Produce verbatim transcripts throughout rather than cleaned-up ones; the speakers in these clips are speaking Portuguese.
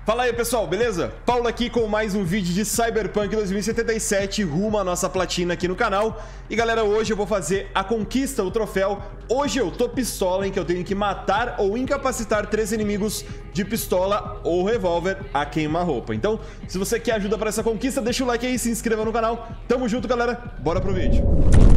Fala aí pessoal, beleza? Paulo aqui com mais um vídeo de Cyberpunk dois mil e setenta e sete rumo à nossa platina aqui no canal. E galera, hoje eu vou fazer a conquista, o troféu. Hoje eu tô pistola, em que eu tenho que matar ou incapacitar três inimigos de pistola ou revólver a queima-roupa. Então, se você quer ajuda para essa conquista, deixa o like aí, se inscreva no canal. Tamo junto galera, bora pro vídeo.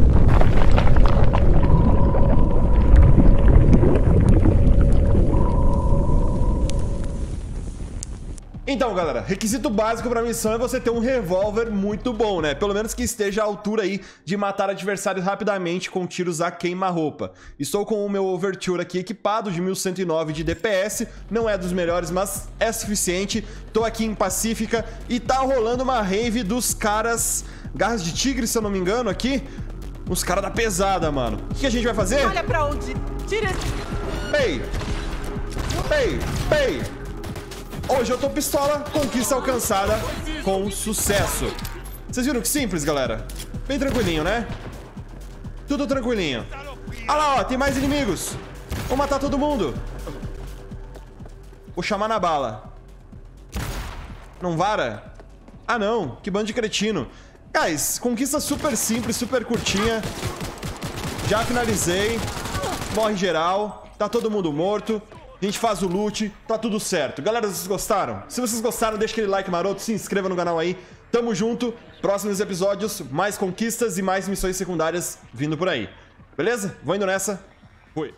Então, galera, requisito básico para a missão é você ter um revólver muito bom, né? Pelo menos que esteja à altura aí de matar adversários rapidamente com tiros a queima-roupa. Estou com o meu Overture aqui equipado de mil cento e nove de D P S, não é dos melhores, mas é suficiente. Tô aqui em Pacífica e tá rolando uma rave dos caras Garras de Tigre, se eu não me engano, aqui. Os caras da pesada, mano. O que a gente vai fazer? Olha pra onde? Tira... Pei! Pei! Pei! Hoje eu tô pistola, conquista alcançada com sucesso. Vocês viram que simples, galera? Bem tranquilinho, né? Tudo tranquilinho. Olha lá, ó, tem mais inimigos. Vou matar todo mundo. Vou chamar na bala. Não vara? Ah, não. Que bando de cretino. Guys, conquista super simples, super curtinha. Já finalizei. Morre geral. Tá todo mundo morto. A gente faz o loot, tá tudo certo. Galera, vocês gostaram? Se vocês gostaram, deixa aquele like maroto, se inscreva no canal aí. Tamo junto. Próximos episódios, mais conquistas e mais missões secundárias vindo por aí. Beleza? Vou indo nessa. Fui.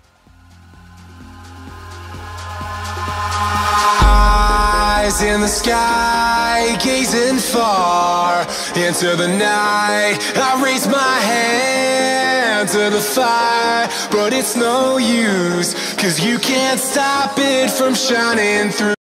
Eyes in the sky, gazing far into the night. I raise my hand to the fire, but it's no use, 'cause you can't stop it from shining through.